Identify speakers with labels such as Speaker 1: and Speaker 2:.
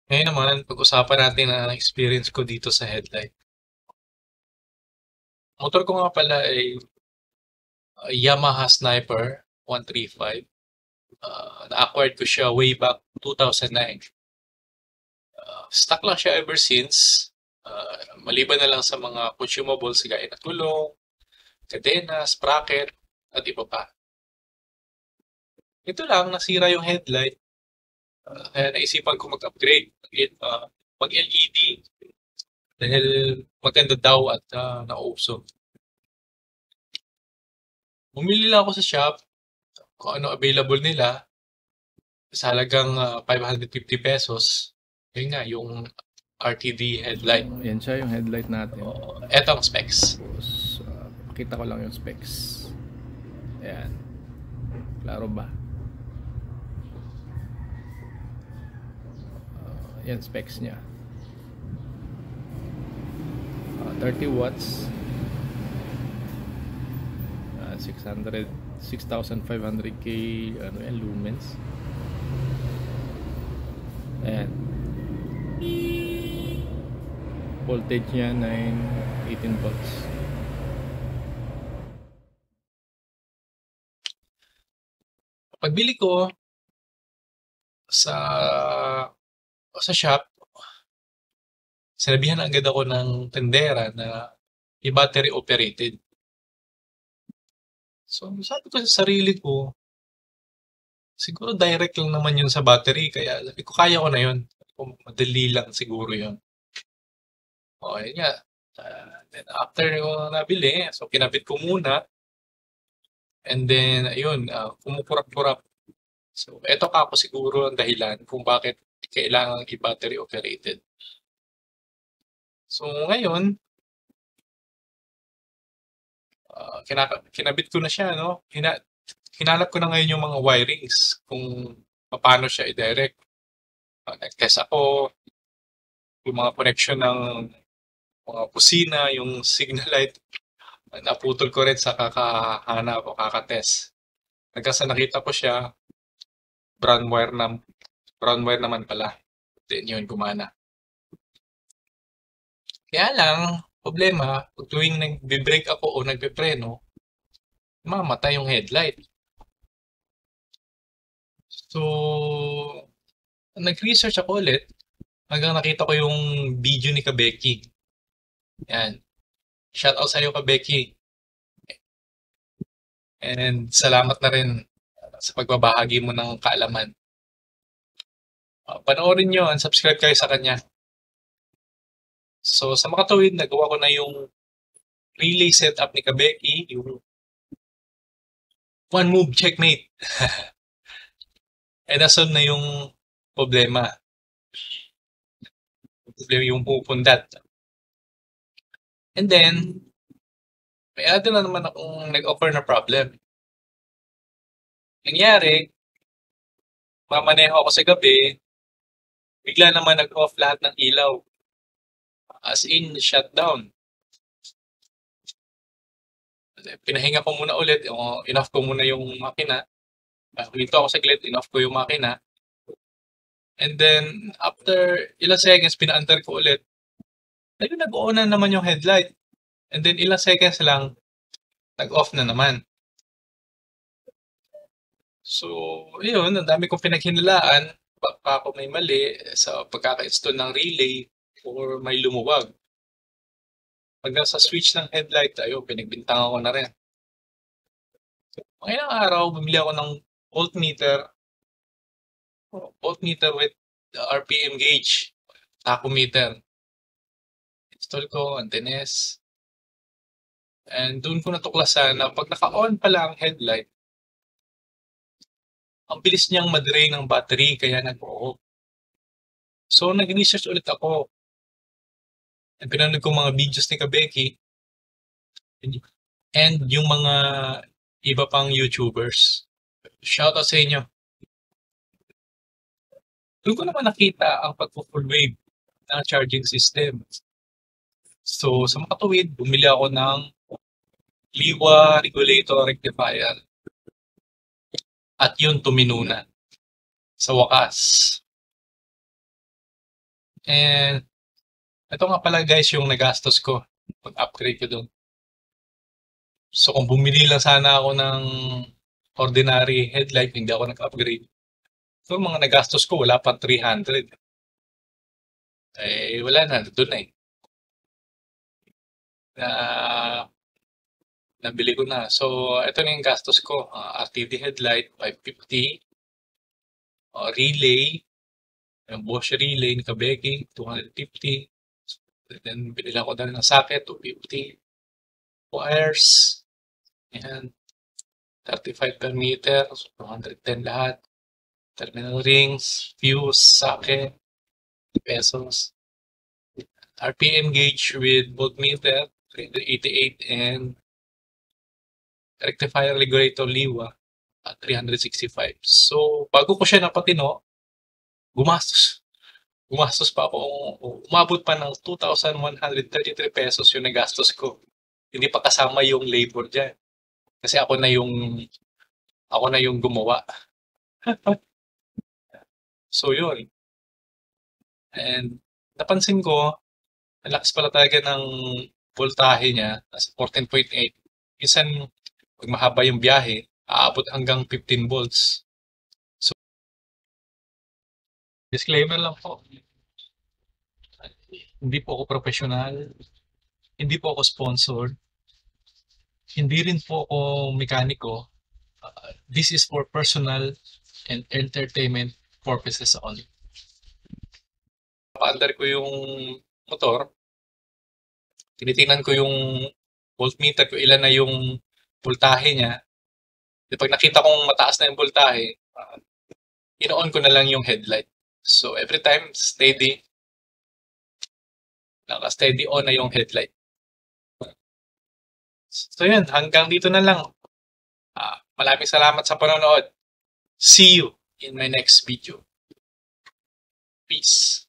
Speaker 1: Ngayon naman, pag-usapan natin ang experience ko dito sa headlight. Motor ko nga pala ay Yamaha Sniper 135. Na-acquired ko siya way back 2009. Stock lang siya ever since. Maliban na lang sa mga consumables gaya ng gulong, kadena, sprocket, at iba pa. Ito lang, nasira yung headlight. Kaya naisipan ko mag-upgrade. Mag-LED. Dahil maganda daw at nauso. Bumili lang ako sa shop kung ano available nila sa halagang 550 pesos. Yun nga, yung RTD headlight.
Speaker 2: Yan siya yung headlight natin.
Speaker 1: Eto ang specs.
Speaker 2: Tapos, pakita ko lang yung specs. Ayan. Klaro ba? Yan specs niya. 30 watts. 6,500K ano yan, lumens. Ayan. Voltage niya 18 volts.
Speaker 1: Pagbili ko sa shop, sinabihan agad ako ng tendera na i-battery operated. So, sabi ko sa sarili ko, siguro direct lang naman yun sa battery. Kaya sabi ko, kaya ko na yun. Madali lang siguro yun. O, yun nga. Then after ko nabili, so kinabit ko muna. And then, ayun, kumukurap-kurap. So, eto ka ako siguro ang dahilan kung bakit kailangan i-battery operated. So, ngayon, kinabit ko na siya, no? Hinanap ko na ngayon yung mga wirings kung paano siya i-direct. Nag-test ako, yung mga connection ng mga busina, yung signal light, naputol ko rin sa kakahanap o kakatest. Hanggang sa nakita ko siya, brown wire naman pala. Then yun, gumana. Kaya lang, problema, pag tuwing nagbe-brake ako o nagpe-preno, mamatay yung headlight. So, nag-research ako ulit hanggang nakita ko yung video ni Kabeki. Yan. Shoutout sa'yo, Kabeki. And salamat na rin sa pagbabahagi mo ng kaalaman. Panoorin nyo and subscribe kayo sa kanya. So, sa makatuwid, nagawa ko na yung relay setup ni Kabeki, yung one move checkmate. Eh, nasolve na yung problema. Yung pupundat. And then, may add na naman akong nag-offer na problem. Nangyari, mamaneho ako sa gabi, bigla naman nag-off lahat ng ilaw. As in, shutdown. Pinahinga ko muna ulit, in-off ko muna yung makina. Huminto ako saglit, in-off ko yung makina. And then, after ilang seconds, pina-under ko ulit. Ayun, nag-on na naman yung headlight. And then, ilang seconds lang, nag-off na naman. So, yun, ang dami kong pinaghinalaan. Baka ako may mali sa pagkaka-install ng relay or may lumuwag. Hanggang sa switch ng headlight, ayun, pinagbintangan ko na rin. Mga ilang araw, bumili ako ng voltmeter with RPM gauge, tachometer. Install ko, antennas. And doon ko natuklasan na pag naka-on pala ang headlight, ang bilis niyang mag-drain ng battery kaya nag-off. So, nag-research ulit ako. Pinanood ko mga videos ni Kabeki and yung mga iba pang YouTubers. Shoutout sa inyo. Doon ko naman nakita ang pag-full wave ng charging system. So, sa makatuwid, bumili ako ng Liwa regulator rectifier. At yun tumino na. Sa wakas. And ito nga pala guys yung nagastos ko pag-upgrade ko doon. So kung bumili lang sana ako ng ordinary headlight, hindi ako nag-upgrade. So mga nagastos ko wala pang 300. Eh wala na, doon na eh. Nabili ko na. So ito na yung gastos ko. RTD headlight, 550. Relay, yung Bosch relay ni Kabeki, 250. Then binila ko na ng socket, 250. Wires, yan, 35 per meter, so 210 lahat. Terminal rings, fuse, socket, pesos. RPM gauge with voltmeter, 388, and rectifier regulator Liwa at 365. So, bago ko siya napatino, gumastos. Gumastos pa ako. Umabot pa ng 2,133 pesos yung nagastos ko. Hindi pa kasama yung labor dyan. Kasi ako na yung gumawa. So, yun. And napansin ko, ang lakas pala talaga ng voltahe niya, nasa 14.8. Minsan, pag mahaba yung biyahe, aabot hanggang 15 volts. So, disclaimer lang po. Hindi po ako professional. Hindi po ako sponsored. Hindi rin po ako mekaniko. This is for personal and entertainment purposes only. Paandar ko yung motor. Tinitingnan ko yung voltmeter ko, ilan na yung voltahe niya. Di pag nakita kong mataas na yung voltahe, ino-on ko na lang yung headlight. So every time, steady. Naka-steady on na yung headlight. So yun, hanggang dito na lang. Maraming salamat sa panonood. See you in my next video. Peace.